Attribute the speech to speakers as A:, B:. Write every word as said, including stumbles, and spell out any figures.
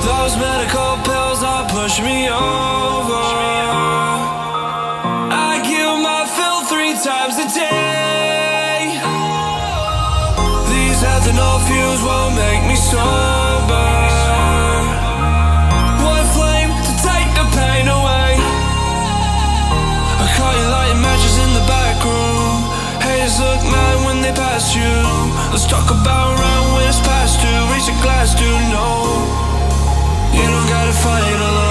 A: Those medical pills that push me over. I kill my fill three times a day. These ethanol fuels won't make me sober. One flame to take the pain away. I caught you lighting matches in the back room. Haters look mad when they pass you. Let's talk about around when it's past due. Raise a glass to know you don't gotta fight alone.